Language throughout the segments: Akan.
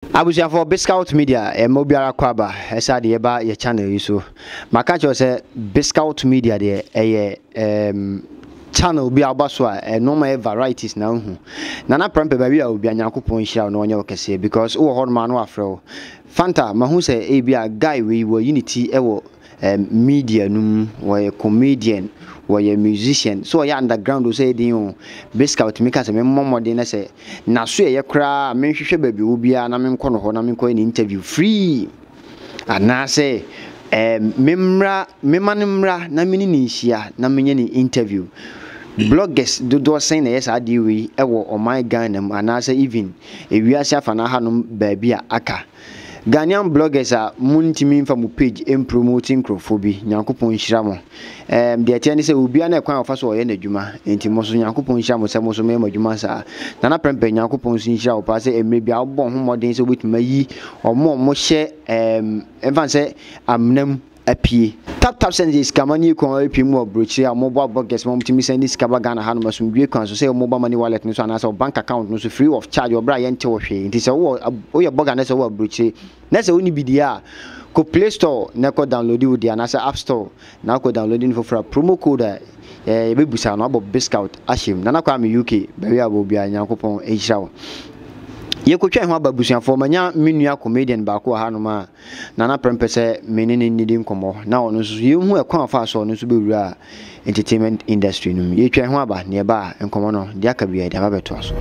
Abusia for Biscout Media, Mobiara Kwaba, esa de eba ye channel yi so. Maka cho say Biscout Media de channel bi abaso a normal varieties na hu. Nana prempe ba wi a obi anyakopon hia no onye okese because wo ho ma no afro. Fanta mahu say e bi a guy we unity ewo media num we comedian we musician so ya underground o say din Biscout make say me momode na say na so ye kra me hwehwe ba bi obi a na me nko no ho na me nko ni interview free ana say memra na mini ni hia na menye ni interview bloggers do saying na yes adiwi ewo o my Ghana ana say even ewiase afa na hanom ba bi a aka Ghanaian bloggers are muntimi mfa mu page promoting crowdphobia nyankopon hira mo de atiane se obi ana kwan ofa so oye na dwuma enti mo so nyankopon hira mo se mo so me madwuma sa na prempe nyankopon so hira o pa se emre bia obon ho modern se obetuma yi omo hye emfa se amnam apie Taptap send this kamani kon apie mu obrochi a mobile bloggers mo mutimi send this kaba Ghana ha no masum dwe kwan so say mobile money wallet no so ana so bank account no so free of charge obra ye nte wo hwe nti se wo ye blogger na se wo obrochi na se woni bidia ko Play Store na ko download wo dia na se App Store na ko downloading for promo code be busa no abo Biscout ashim na kwa me UK be wi abo bia nyankopon ehira wo ye ko twa ho ababusuafo manya menua comedian ba ko ha no ma na prempe se menene nidi nkomo na ono so ye hu ekwan fa so no so be wura entertainment industry no ye twa ho aba ne ba nkomo no dia ka bia dia ba beto aso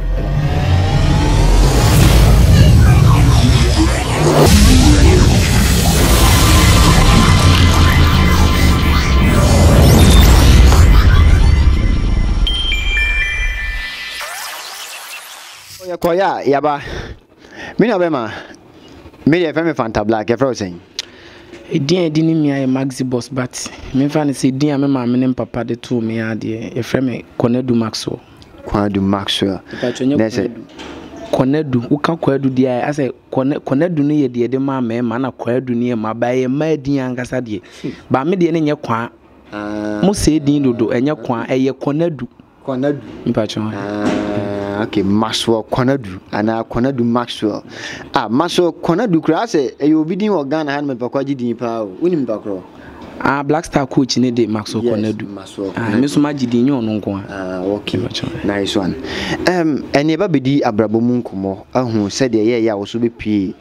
Koya yaba mina bema me dey me Fanta Blaq e frozen Edin ni mi ay Maxibox but me fa ne se din a me ma me ne papa de to me ade e frɛ me Konadu Maxwell nese Konadu uka Konadu dia ase Konadu ne ye de ma na Konadu ne ma ba ye ma din ankasa de ba me de ne nye kwa mo se din dodo enye kwa eye Konadu mpacho okay Maxwell Konadu ana Konadu Maxwell Maxwell Konadu kra se e obi din wo Ghana han me pakwa gidin pa o unim bakro Black Star coach ne de Maxwell Konadu me so ma gidin nyo no nko okay nice one ene ba bedi abrabo mu nkomo ahu se de ye ya wo so be pie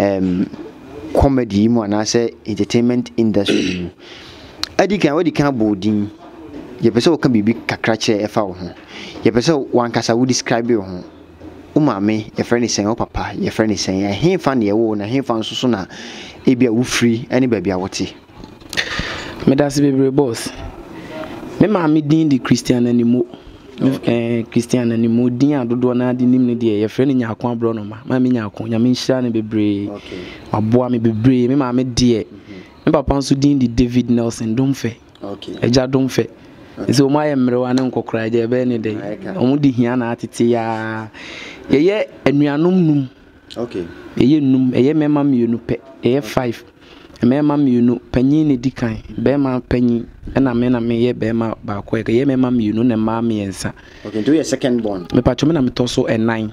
comedy mu ana se entertainment industry mu adikan wadi kan bodin ye pese o kan bibi kakra che e fa wo ho ye pese wan kasa wo describe wo ho o maame ye friend sen o papa ye friend sen ye he fan ye wo na he fan so na e bia wo free ani ba bia wote me da se bebre boss me maame din di Christian animo Christian animo din adodo na di nim ne de ye friend nya akon abro no ma me nya akon nya me hia ne bebre aboa me bebre me maame de me papa so din di David Nelson domfe eja domfe so o my emrewa ne nkokora je be ne de o di hia na atete ya ye anuanom num ye num ye mema mienu pe ye 5 mema mienu panyin ne dikan be ma panyin na me ye be ma ba ko ye mema mienu ne ma miensa do your second born me pacho me na me toso 9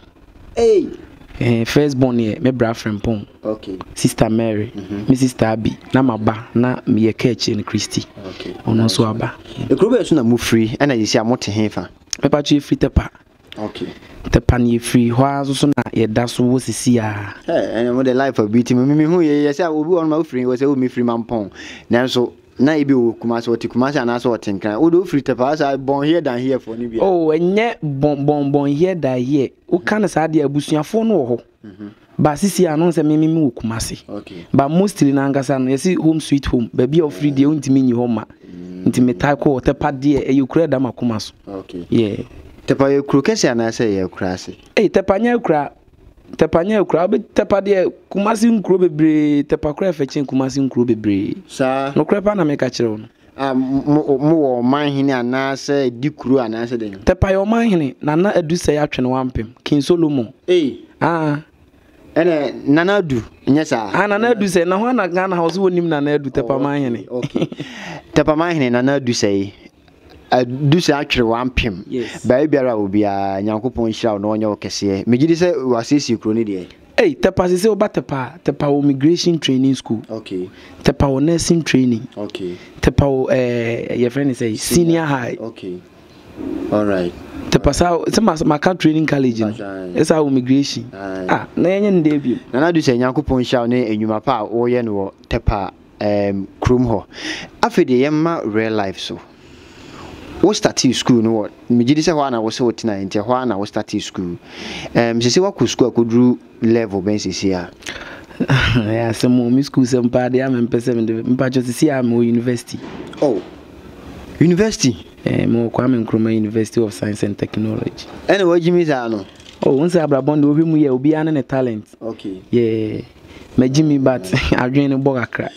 first born ye me bra friend sister Mary me sister Abi na maba na me ye keche ni Christy ono so aba e kuro be so na mu free na ye si amote hefa me pacho free tepa tepa ni free ho so na ye da so wo sisi a and mo the life of beauty me hu ye say obi on ma free we say o me free mampon na so na ibi o kumase oti kumase ana so oti nkan o do free tepa say born here than here for ni bia enye bon here than here o kan sa de abusuafo no ho ba sisi anon se me wo kumase ba mostly na angasa no yesi home sweet home ba bia o free de ontimi nyi ho ma ntimi tai ko tepa de e yukura da makoma so tepa ye kru kese ana say ye kra se tepa nya kra be tepa de kumasi nkro bebre tepa kra fetchen kumasi nkro bebre sa no kra pa na me ka kire wo mo wo manhene ana say di kru ana say de tepa yo manhene na na adu say atwe no wampem King Solomon ene nana adu nyesa nana adu say na ho na Ghana house wonim nana adu tepa manhene tepa manhene nana adu say do say actually one pim ba biara obi a nyankopon hira no onye okese megidi se wasisi kro ni de Hey, Tepa say oba Tepa immigration training school. Okay. Tepa nursing training. Okay. Tepa your friend say senior high. Okay. All right. Tepa sa my training college. It's our immigration. Na yenye ndebio. Na na do say Nyankopon sha ne enwuma pa wo ye no Tepa krom ho. Afede yemma real life so. Wo start school no what? Me gidi say ho na wo se wo tina ente ho na wo start school. Se wa ku school akudru level ben sisi a. Yeah, some school some pa dey am pese me mpa cho sisi am university. Oh. University? Mo Kwame Nkrumah University of Science and Technology. Anyway, Jimmy Zano. Oh, once I brought the mu ye obi an talent. Okay. Yeah. Me Jimmy but I join the Bogakra.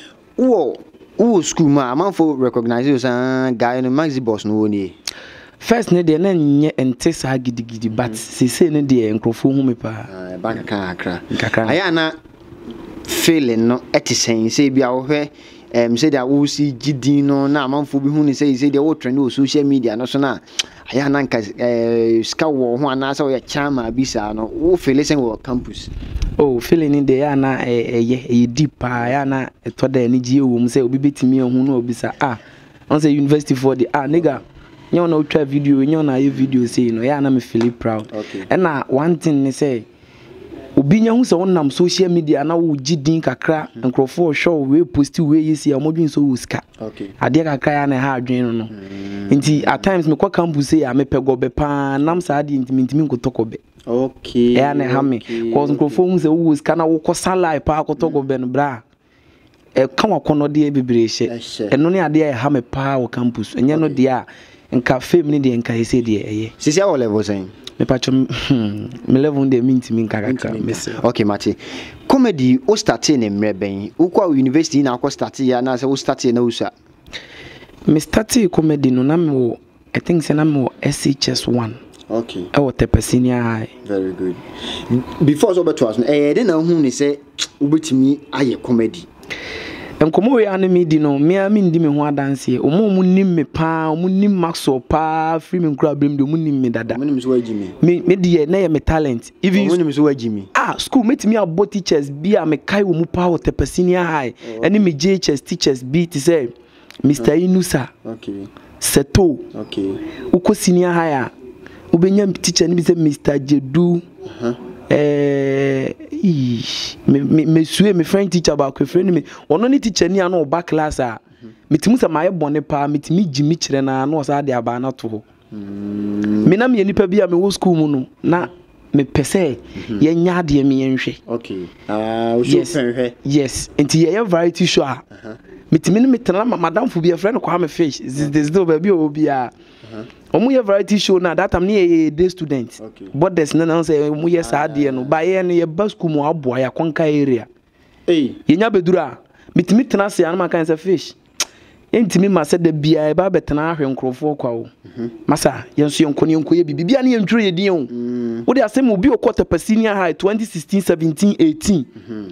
Who school ma man for recognize you guy no Maxibox no ni. First ne de na nye ente sa gidigidi but se ne de enkrofo hu me pa. Bank kan akra. Aya na feeling no etisen say bia wo hwe say that we see gidin no na amanfo bi hu ni say they wo trend on social media no so na aya na nka ska wo ho ana say wo chama bisa no wo feel say wo campus. Oh, feeling in there na deep ya na to da ni gie wo mu say obi betimi hu no obisa on say university for the nigga you know try video you know na video say no ya na me feel proud. Okay. And na one thing ni say obi nya hu say wonam social media na wo gidin kakra enkrofo show we post we yesi amodwin so wo ska. Okay. Ade kakra ya na ha adwen no. Nti at times me kwa campus say ya me pego be pa nam sa ade ntimi nkotokobe. Okay. Yeah, ne hame. Cause microphone say who is kana wo kosanlife pa akotogo ben bra. Kan wakono de bebrehye. Eno ne ade ha me pa wo campus. Enye no de a nka fame ne de nka ese de eye. Sisi our level saying. Me pacho me level de mintimi nka kaka. Okay, Mati. Comedy o start in mreben. Ukwa university na akọ start ya na say o start na usa. Me start comedy no na me I think say na me SHS1. Okay. Oh, Tepa senior high. Very good. Before so beto aso then na hu ni say ubetimi aye comedy. Enkomo we anime di no me ndi me ho adanse omo nim me pa omo nim maxo pa free me nkura brem de omo nim me dada. Omo nim so wagimi. Me di na ye me talent. Even omo nim so wagimi. School metimi abo teachers bi a me kai wo mu pa wo Tepa senior high. Eni me JHS teachers bi ti say Mr. Inusa. Okay. Seto. Okay. Uko senior high ubenya teacher ni bi say Mr. Jedu. Me suwe me friend teacher ba ko friend me ono ni teacher ni ano back class metimu se maye bone pa metimi gimi kire na no sa de aba na to me na me nipa bi a me wo school mu no na me pese ye nya de me yenhwe. Okay. O so penhwe. Yes, enti ye variety show metimi ni metena madam fu bi a friend ko ha me fish this do baby obi a omu ye variety show na that time ni day student. Okay. But there's no say omu ye sa de no ba ye no ye ba school mu aboa ya konka area. Ye nya bedura mitimi tena se an kan say fish entimi ma se da bia e ba betena ahwe nkrofo kwa wo masa yenso yenkoni yenkoye bibia na yentwere ye din o wo de asem obi okota Pasinian High 2016 17 18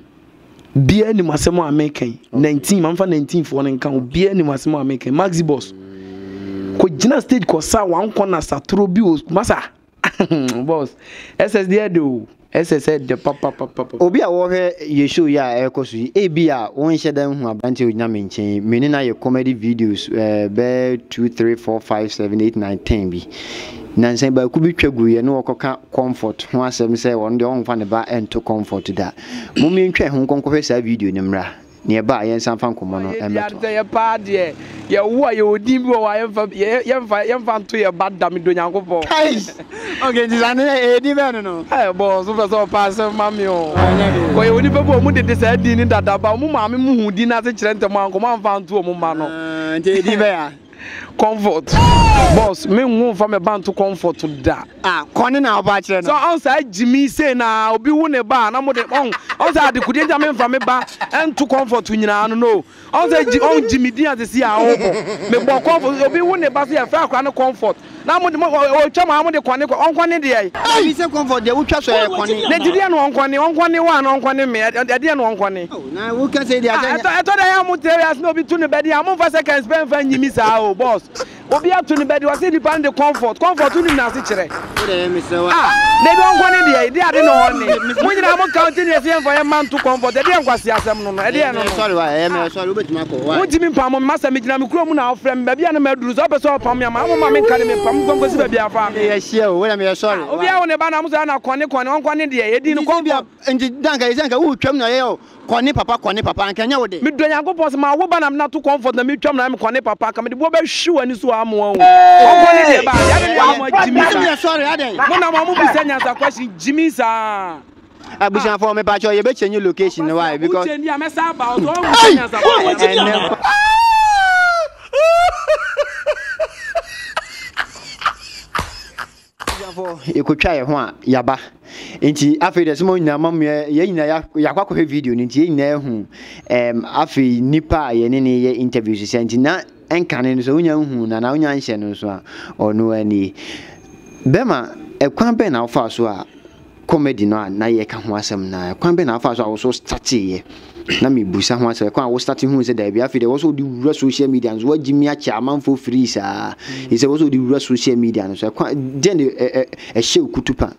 bia ni masemo American 19 manfa 19 for nkan bia ni masemo American Maxibox ko gina stage ko sa wan kona satro bi o masa boss SSD do SSD de papa obi a wo hwe ye show ya ekosu e bia won hye dan hu abante onya menchen meni na ye comedy videos be 2 3 4 5 7 8 9 10 bi nansen ba ku bi twagu ye no okoka comfort ho asem say won de on fa ne ba ento comfort da mo mi ntwe ho konkohwe sa video ni mra ne ba yen san fan komo no emeto ye pa de ye wo ye odi bi wo yemfa nto ye bad mi do nyankopon okay dizane edi be no boss so pass mami o ko ye oni bebo mu de sa di ni dada ba mu ma me mu hu di na se kire ntem anko ma mfa nto mu ma no nte edi be ya comfort boss me nwu fa me bantu comfort da kone na oba kire no so on sa jimi say na obi wu ne ba na mo de on sa de kudi nja me mfa me ba entu comfort nyina no on sa on jimi di as see a obo me bo comfort obi wu ne ba say fa kwa no comfort na mo de o chama mo de kone on kone de ai bi se comfort de wo twa so e kone na di no on kone wa na on kone me de no on kone na wo kan say de aganya eto da ya mo tell as no bi tu ne be de am fa second spend fa nyimi sa o boss obi atu ne be de o say depend the comfort ni na se kire de me so they don't want it they are no one when you am counting the for a man to comfort they dey kwase asem no e dey no sorry why me sorry obetima ko why won ti mi pam masa me gina me kuro mu na ofrem ba bia na maduru so be so pam ya ma me kan me pam gongosi ba bia fa me share o we na me sorry obi a won e ba na musa na kone on kone de e di no comfort nti danka isenka wo twam na ye o kone papa nkanya wo de me do Nyankopon se ma wo ba na to comfort na me twam na me kone papa ka me de bo ba hwu ani so amo o kone de ba ya de amo Jimmy sorry aden mo na mo bi senya sa question Jimmy sa abusan for me ba cho ye be change location why because change ya me sa ba o so senya sa ekotwa ye ho a yaba nti afi de smo nyina mam ye nyina yakwa video nti ye nyina ehu afi nipa ye ne ye interviews se nti na enkane no so unya hu na unya nhye no so a ono ani bema ekwan be na ofa so a comedy no na ye ka ho asem na ekwan be na ofa so a wo so start ye na me busa ho asem ekwan wo start hu se da bia afi de wo so di wura social media so wagimi acha amanfo free sa e se wo so di wura social media no so ekwan den e hye kutupa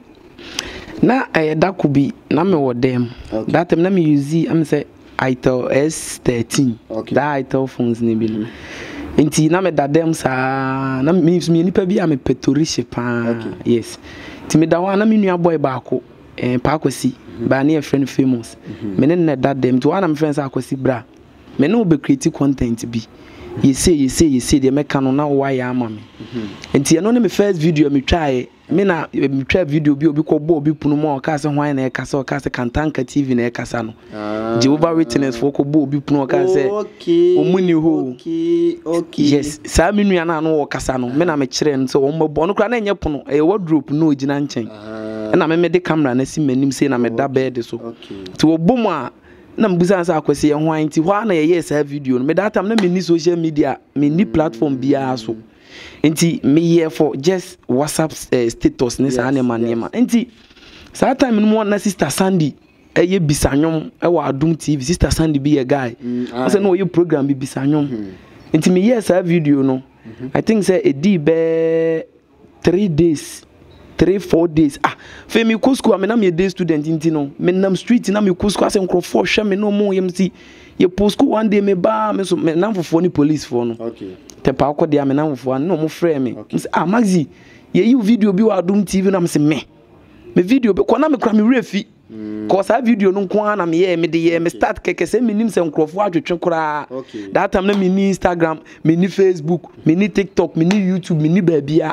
na da kubi na me wo dem that time na me use am say itel S13 that itel phones ne bi no nti na me dadem sa na me nipa bi a me petorishe pa yes ti me da wa na me nua boy baako pa akosi ba na friend famous me ne na dadem to one am friends akosi bra me no be create content bi you say de me kanu na wa ya ama me nti no ne me first video me try me na me try video bi obi ko bo obi punu mo o ka se hwan na e ka se o ka se Kantanka TV na e ka sa no Jehovah Witness for ko bo obi punu o ka se omuni ho okay yes sa me nua na no o ka sa no me na me kire no so o mbo no kra na enye pono e wardrobe no ogina nchen na me de camera na si manim say na me da bed so to obom a na mbuza nsa akwese ye hwan nti hwa na ye yes video no me that time na me ni social media me ni platform bia so nti me here for just WhatsApp status ni sa nema nti sa time no na sister Sandy ye bisanyom e wa Adum TV sister Sandy be a guy say no ye program be bisanyom nti me yes video no I think say e di be 3 days 3-4 days fe mi ko school na me day student nti no me nam street na me ko school ase nkrofo hwe me no mo yem si ye post school one day me ba me so me nam fofo ni police for no okay te pa ko dia me nam fofo no mo frɛ me Maxi ye video bi wa Adum TV na me se me video be ko na me kra me refi ko sa video no nko na me ye me de ye me start keke se me nim se nkrofo atwetwe kora that time na me ni Instagram me ni Facebook me ni TikTok me ni YouTube me ni babia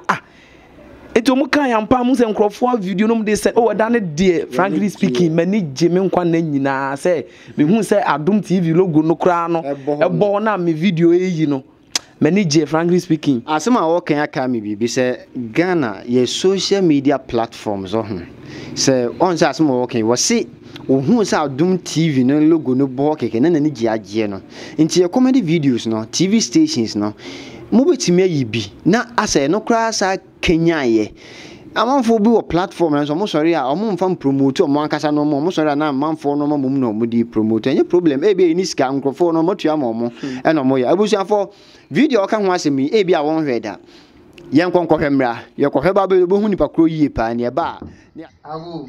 eto mu kan yampa mu se nkrofo video no mu de say da ne de frankly speaking mani jeme nkwa na nyina say me hu say Adum TV logo no kra no ebo na me video eyi no mani je frankly speaking asema wo kan aka me bibi say Ghana ye social media platforms say on say asema wo kan wo say wo hu say Adum TV no logo no bo keke na ni je agye no nti ye comedy videos no TV stations no mo betimi ayibi na asa no kra sa Kenya ye amanfo bi wo platform na so mo sorry a mo mfa promote mo ankasa no mo sorry na amanfo no mo no mo di promote any problem e be ni ska nkrofo no mo tua mo e no mo ya abusuafo video ka ho asemi e bi a won hweda ye nkonko hwemra ye ko hweba be hu nipa kro yie pa ne ba awu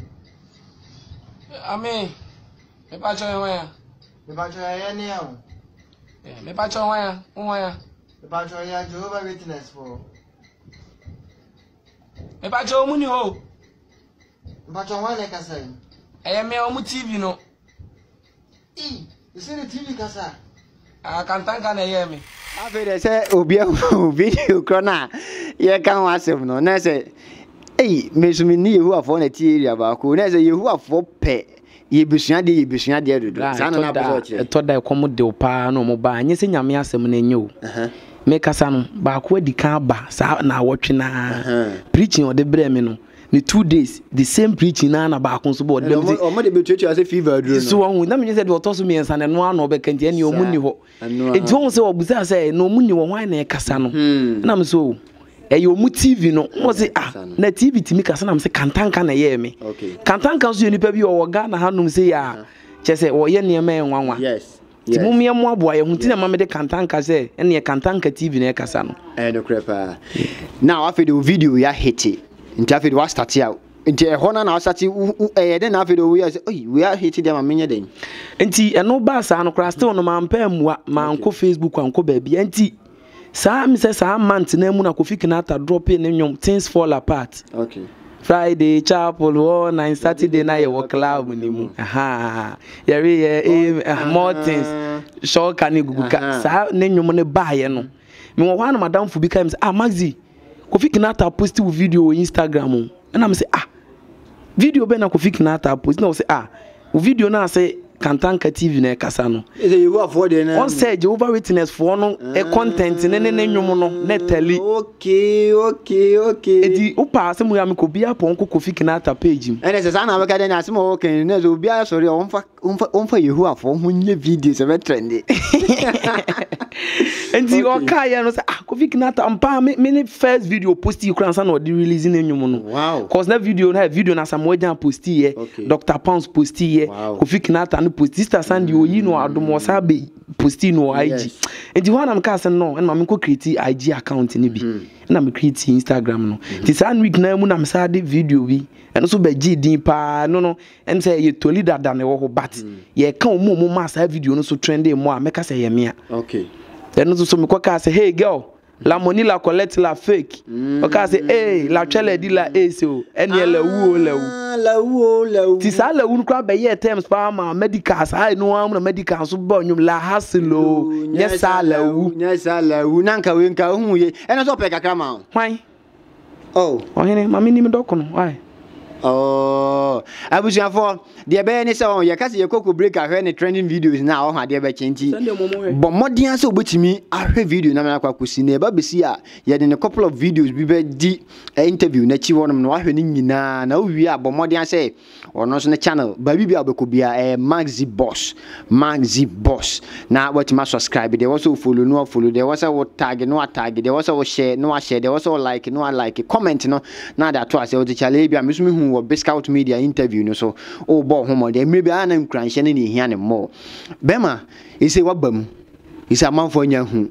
ame me pa cho ya ne ya me pa cho ya me pa cho ya Jehovah Witness for me pa cho mu ni ho me pa cho wan le kasa me o mu TV no you see the TV kasa Kantanka na ye me afi de say obi video krona ye kan wasem no na say me so me ni yehu afo na ti area ba ko na say yehu afo pe ye besua de dodo sana na bo che to da komo de pa na mo ba anye se nyame asem na enye o me kasa no ba ko adi kan ba sa na wotwe na preaching o de bre me no ni 2 days the same preaching na ba ko so bo dem say o mo de betuatu ase fever duro no so won na me say de otoso me ensa na no ano be kanti ene o mu ni ho enti won say obusa say no mu ni wo hwan na e kasa no na me so eyo mu TV no wo say na TV timi kasa na me say Kantanka na ye me Kantanka so nipa bi o ga na hanum say ya che say wo ye ne ma enwanwa yes ti mu me mo aboa ye hu ti na ma me de Kantanka say ene Kantanka TV na e kasa no no crepa now after the video ya hit nti afei de wa start out nti ehɔ na wa start den na afei de we say we are hit dem amenye den nti eno ba sa no kra still no man pa mua man ko Facebook an ko ba bia nti sa mi say sa month na mu na Kofi Kinata drop in nyom things fall apart. Okay. Friday chapel one and Saturday na ye work club ni mu. Aha. Yare more things. Show kan guguka. Sa na nyom ne ba ye no. Me wo hwan madam fu bi kai me say Maxi Kofi Kinata post video on Instagram. Na me say video be na Kofi Kinata post na wo say video na say Kantanka TV na kasa no. Is it you for there na? On say Jehovah Witness for no e content ne nwom no na tali. Okay. Edi upa asemu ya me ko bia pon ko Kofi Kinata page mu. Ene se sa na we ka dey na asemu okay na so bia sorry on fa Yehu afo ho nye video se be trendy. Enti o kai ya no say Kofi Kinata ampa me first video post you kran san no di releasing nwom no. Wow. Cause na video na Samuel Jan post here, Dr. Pounds post here, Kofi Kinata no post Sister Sandy oyi no adom wasabe post no IG. Enti ho na me ka say no, en ma me ko create IG account ni bi. Na me create Instagram no. Ti san week na mu na me sa de video bi. En so be gi din pa no em say ye toli dada na wo ho but ye ka o mo ma sa video no so trend mo a me ka say ye me a. Okay. En so me ko ka say hey girl la money la collect la fake. Okay say hey la chele di la so ene la wu. Ti sa la wu kwa be ye terms pa ma medicals I no am na medicals so bo nyum la hasilo nya sa la wu na nka we nka hu ye ene so pe kakra ma hwan ohene mami ni me doko no why abusuafo de be ni se on ye kase ye koko break ahwe ne trending videos na o ha de be chinti bo modern se obetimi ahwe video na me akwa kosi na ba besi a ye de ne couple of videos bi be di interview na chi wonom no ahwe ni nyina na owi a bo modern se ono so ne channel ba bi bia obeko bia Maxibox na what ma subscribe there also follow there was a tag there was a share there was a like comment no na that to say o chale bia me wo Biscout Media interview no so bo homo de maybe anam kranhye ne hia ne mo bema e say wabam e say amanfo nya hu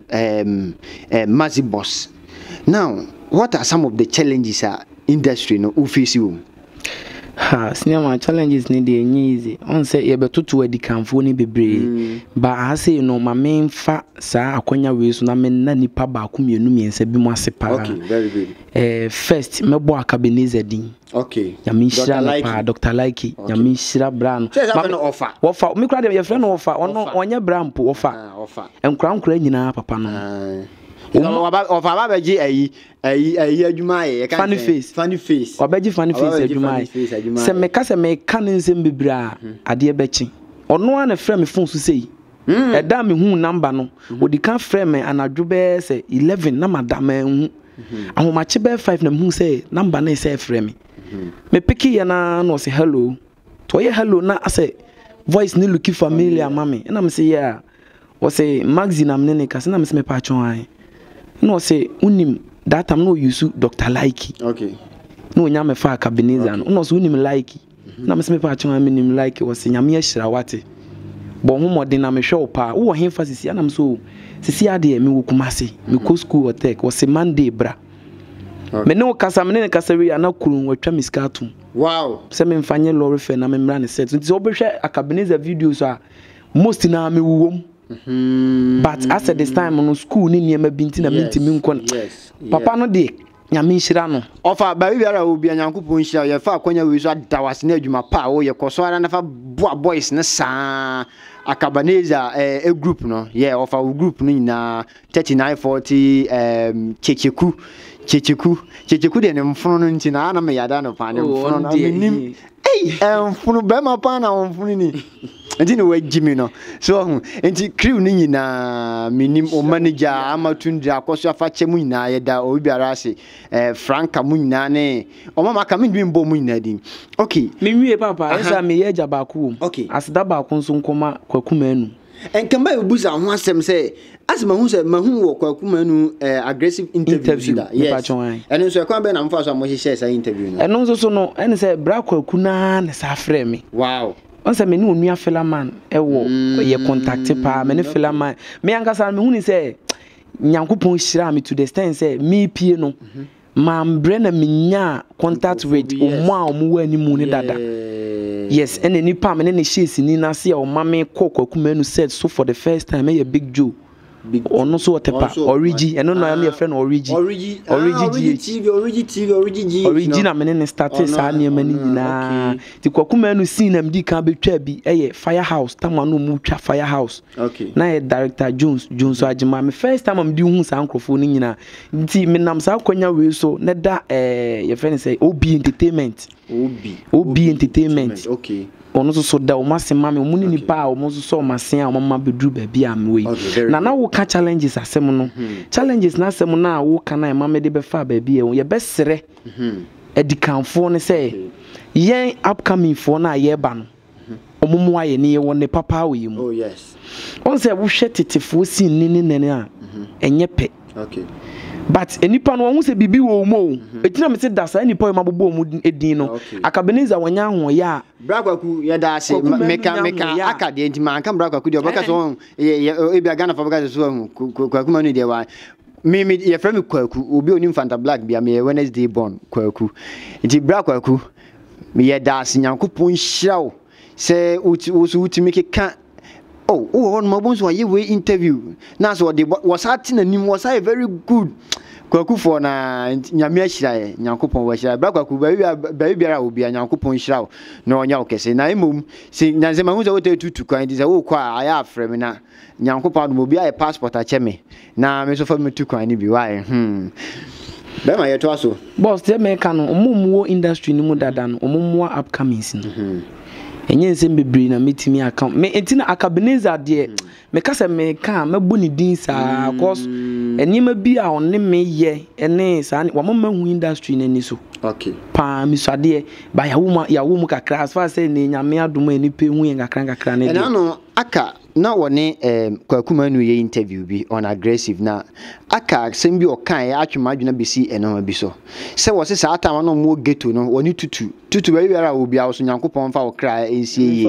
Maxibox. Now what are some of the challenges industry no u face you? Cinema challenges ni dey easy on say ye betoto adi kanfo ni bebre ba ha say no ma memfa sa akonya we so na men na nipa ba ko mienu miensa bi mo asepa. Okay, very good. First mebo akabeneza din. Okay. Yamishira na pa Dr. Laiki yamishira brand ma offer me kra dem ye friend offer ono onye brand po offer enkra nyina papa no of abaji ayi adwuma ye kan funny face obaji funny face adwuma se me ka se me kan nsem bebra ade bechi ono an frame me phone so sei e da me hu number no odi kan frame me anadwo be se 11 na madam hu ahomache be 5 na hu say number na say frame me piki ya na no say hello to ye hello na say voice ni look familiar mami na me say yeah o say Maxi na me ne ka se na me say me pa chon ai no say unim that time no use Dr. Laiki. Okay. No nyame fa Kabineza no so unim Laiki. Na me se me pa chon me nim Laiki o say nyame ahira wate. Bo ho modern na me hwe pa wo he fa sisi na me so sisi ade me wo kumase me ko school or tech o say Monday bra. Me no kasa me ne kasa wi ana kurun watwa miskatu. Wow. Se me mfanye lorry fe na me mra ne set. Nti obehwe Kabineza videos a most na me wuwom. But as at this time on school ni niema binti na minti mi nkon papa no de nyame nhira no ofa ba biara obi anyankopon nhira ye fa akonya we so adawase na adwuma pa wo ye koso ara na fa boys ne sa Akabaneza a group no of our group no na 3940 checheku de ne mfono no nti na me yada no pa ne mfono na nim mfono be ma pa na mfono ni enti no wagimi no so enti crew ni nyina minim o manager amatunde akoso afa che mu nyina yeda o biara ase franka mu nyina ne o mama ka me ndwembo mu nyina din okay me wie papa esa me ye ja ba ko okay asda ba ko nso nkoma kwakuma anu enkamba ebuza ho asem se asema hu se mahu wo kwakuma anu aggressive interview da yes eno so ekwan be na mfa so mo hye sa interview no eno nso so no ene se bra kwakuna ne sa frɛ me wow onse me ni onua filaman ewo ye contact pa me ne filaman me angasa me hu ni se nyankopon hira me to the extent say me pie no mambre na minya contact with omo a omo ani mu ne dada yes and any pa me ne shesi ni na se o mame kokwaku manu said so for the first time a big Joe ono so otepa origi eno no na friend origi TV na me ne started sa na mani nyina ti kwaku manu sin na mdi kan betwa bi firehouse tama no mu twa firehouse na director Jones Ajima me first time am di hu sa ankrofo ni nyina nti me nam sa kwanya we so ne da your friend say OB entertainment okay ono so da o masema me omuni ni pa o mo so masen a o mama bedru ba bia am we na wo ka challenges asem no challenges na asem na wo ka na mama de be fa ba bia ye be sere edikanfo ne say yen upcoming for na ye ba no omumu aye ne ye won papa we mu on say wo hwe tetefo sin ni nene a enye pe but enipa no hu se bibi wo mo etina me se da sa enipa ma bobo mu edin no akabeniza wanya ho ya Bragwaku ya da se meka aka de ntima anka bragwaku de obaka so e bia Ghana fa baka so kwaku manu de wa me ye frame kwaku obi onim Fanta Blaq bia me Wednesday born kwaku nti bragwaku me ye da se Nyankopon hirawo se utimi keka oh on mabonso ye we interview na so de was acting anim was very good kwaku for na nyame ahira Nyankopon wa hira Bragwaku ba biara obi Nyankopon hira na onya okese na emom se nyanze ma hu ze wote tutu kan di ze wo kwa aya afrem na Nyankopon do obi aye passport acheme na me so fa me tu kan ni bi wa be ma ye to aso boss te me ka no omumuo industry ni mu dada no omumuo upcomings no enye nsem bebre na metimi aka me entina akabeniza de me kasa me ka mabu ni din sa cause enima bi a onne me ye ene sa wa mama hu industry na ni so pa mi so de ba yawo mu kakra as far say ne nyame adom ani pe hu ye kakra na na no aka na woni kwaku manu ye interview bi on aggressive na aka sem bi o kan ya atwema adwena besi eno bi so se wo se sa atama no mo ghetto no woni tutu ba wiara obi a so Nyankopon fa wo kra ensie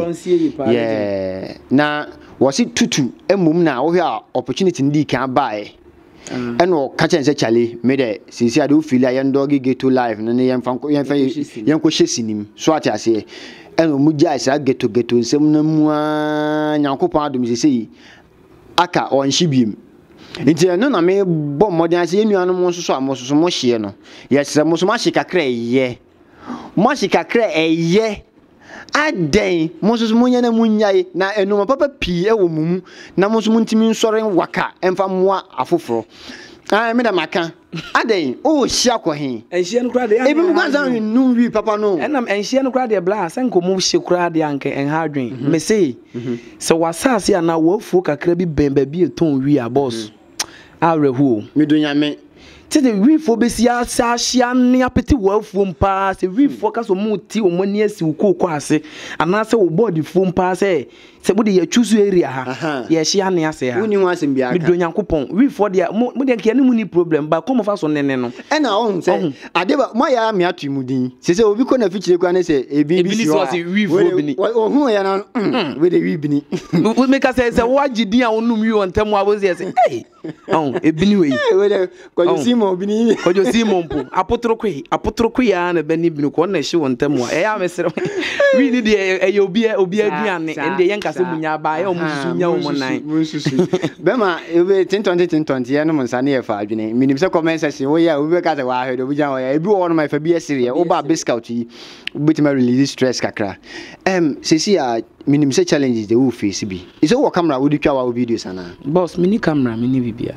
ye na wo se tutu emum na wo hwe a opportunity ndi kan bae eno ka chen se chale me de sisi ade wo feel ayen doggy ghetto life na ne yen ko hyesinim so ati ase eno mu jai sa ghetto nsem na mu a Nyankopon adom sisi aka on hibiem nti no na me bom modern ase enuanu mo so amoso mo hye no yes mo so ma hye kakra ye mo hye kakra eye aden mo so mo nya na munyae na enu papa pi e wo mumu na mo so ntimi nsore waka emfa moa afoforo me da maka aden o hia ko he enhia no kra de ebi mu kwanza nu wi papa no enam enhia no kra de bla sanko mo hye kra de anke en hadwen me say so wasase ana wo fu kakra bi bemba bi eton wi a boss awrehu me do nyame ti the we for be sia hia ne apeti wo fu mpa se we for ka so mo ti o mani asi ko ase ana se wo body fu mpa se bude ya choose area ha ya hia ne ase ha uni ho asem bia me do Nyankopon we for dia mo de nke ne mu ni problem ba come fa so nene no e na on se ade ba mo ya me atu mudin se obi ko na fichire kwa ne se ebi bi so we for bi ni ohun ya na we de we bi ni we make say wo agidin a onum wi on tem abo se hey ebi ni we we de ko simo obi ni ko simo mpo apotroko ya na bani bi ko na hye won tem wa e ya mesere we ni de e obi aduane ende yen kase munya ba e omususu nya wo nan bema ebe 2020 ya no monsa na ye fa adwene minim se comment section wo ya obi ka se wa hedo obi jan wo ya ebi wo no ma fa bi esere wo ba biscout yi obitima release stress kakra sesi ya minim se challenges de wo face bi iso wo camera wo di twa wa videos ana boss mini camera mini bibia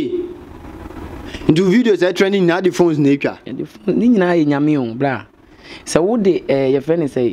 do videos are trending na the phones na twa ni nyina ye nyame on bra se wo de ye friend say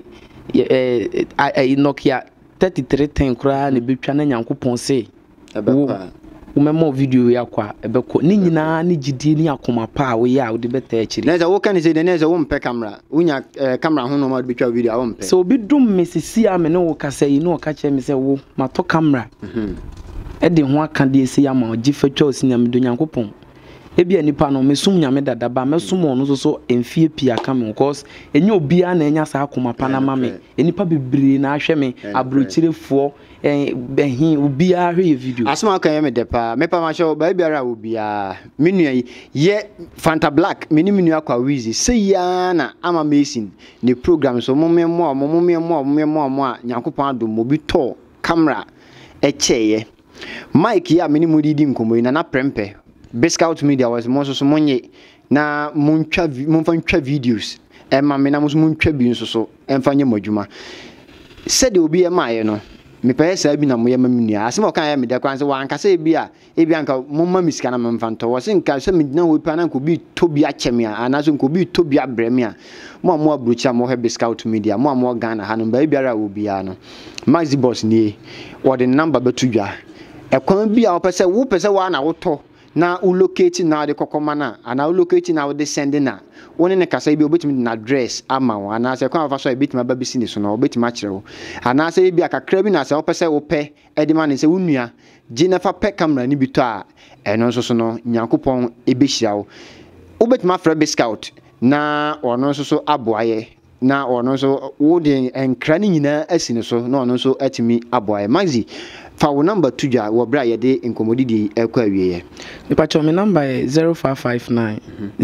Nokia 3310 kura na betwa na Nyankopon se ebekwa wo memo video ya kwa ebekọ ni nyina ni gidi ni akoma pa wo ya wo de beta akiri na za wo kan say de na za wo mpe camera unya camera ho no ma betwa video a wo mpe so obi dum mesisi a me no wo kasa yi no ka che me se wo mato camera e de ho aka de ese ya ma ogi fatwa osi na me do Nyankopon ebi anipa no mesum nyame dada ba mesum ono so emfie pia ka me because enye obia na enya sa akoma pa na mame enipa bebre na ahwe me abrochirefo behin obia hwe video asema kan me depa me pa ma show ba biara obia menua ye Fanta Blaq meni menua kwa wizi seya na ama mesin ne program so momemo a Nyankopɔn adom mobi to camera echeye Mike ya meni mudidi nkomo na prempe Biscout Media was mo so monye na munfa ntwa videos ma me na mo so muntwa bi nso so emfa nye madwuma said obi e maaye no me pɛ sa bi na mo ye ma menua asema kan ya me de kwan se wa anka se bi anka mo ma misika na memfa nto wo se nka se me na wo pa na nko bi tobi akyem a ana so nko bi tobi abrem a mo abrocha mo he Biscout Media mo Ghana ha no ba biara obi a no Maxibox ni wo de number betudwa ekwan bi a wo pese wa na wo to na u locate na de kokoma na ana u locate na de send na woni ne kasa bi obetimi na address ama wo ana se kwa fa so ebetimi ba bisi ni so na obetimi a kire wo ana se bi akakra bi na se wo pese wo pe edima ne se wunua gina fa pe camera ni bi to a eno so no Nyankopɔn ebehira wo obetimi afra Biscout na ono so aboaye na ono so wo de enkra ni nyina asine so na ono so atimi aboaye Maxi fa wo number tuja wo bra ye de nkomodi di ekwa wiye me pacho me number 0559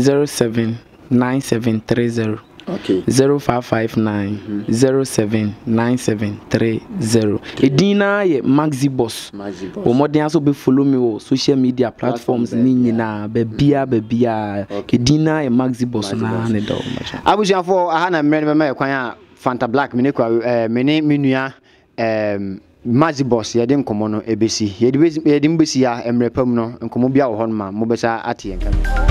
079730 okay 0559 079730 edina ye Maxibox o modern so be follow me o social media platforms ni nyina babia edina ye Maxibox na ne do macho abusiafo aha na mmere be ma kwan a Fanta Blaq me ne kwa me ne menua Maxibox ye de nkomo no ebesi ye de mbesi ya emrepam no nkomo bia wo ho no ma mo besa ate yenka